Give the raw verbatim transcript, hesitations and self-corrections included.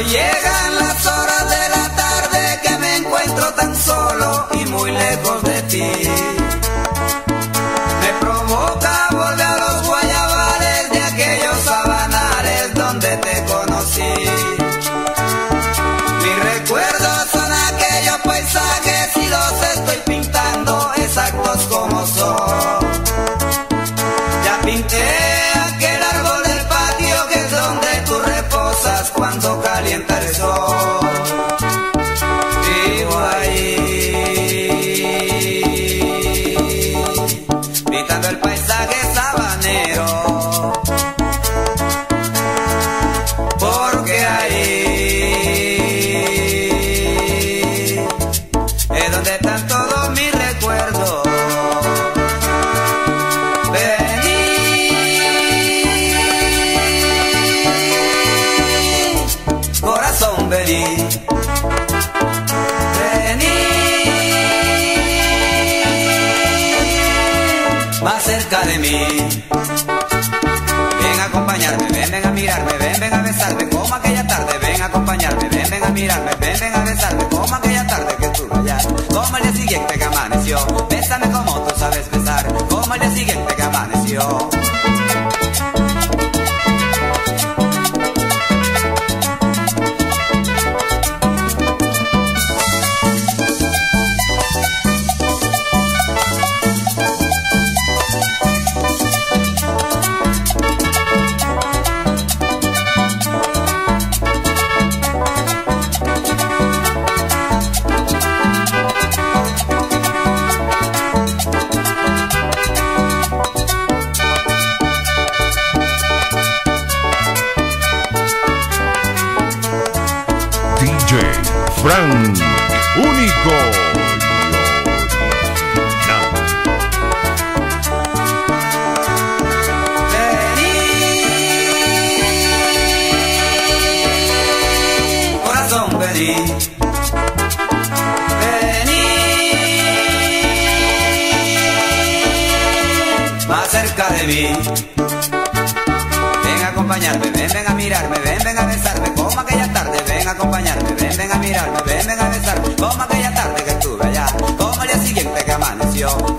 llegan las horas de la tarde que me encuentro tan solo y muy lejos de ti. Me provoca volver a los guayabales de aquellos sabanales donde te conocí. Mis recuerdos son aquellos paisajes y los estoy pintando exactos como son. Ya pinté aquel árbol del patio que es donde tú reposas cuando calienta el sol. Vivo ahí, pintando el paisaje sabanero, porque ahí es donde están todos mis recuerdos. Vení, vení más cerca de mí. Ven a acompañarme, ven, ven a mirarme, ven, ven a besarme como aquella tarde. Ven a acompañarme, ven, ven a mirarme, ven, ven a besarme como aquella tarde que estuve allá. Como el día siguiente que amaneció, bésame como tú sabes besar, como el día siguiente que amaneció. D J Fran, único y original. Vení, corazón, vení, vení más cerca de mí. Ven a acompañarme, ven, ven a mirarme, ven, ven a besarme como aquella tarde. Ven a acompañarme, ven, ven a mirarme, ven, ven a besarme como aquella tarde que estuve allá, como el día siguiente que amaneció.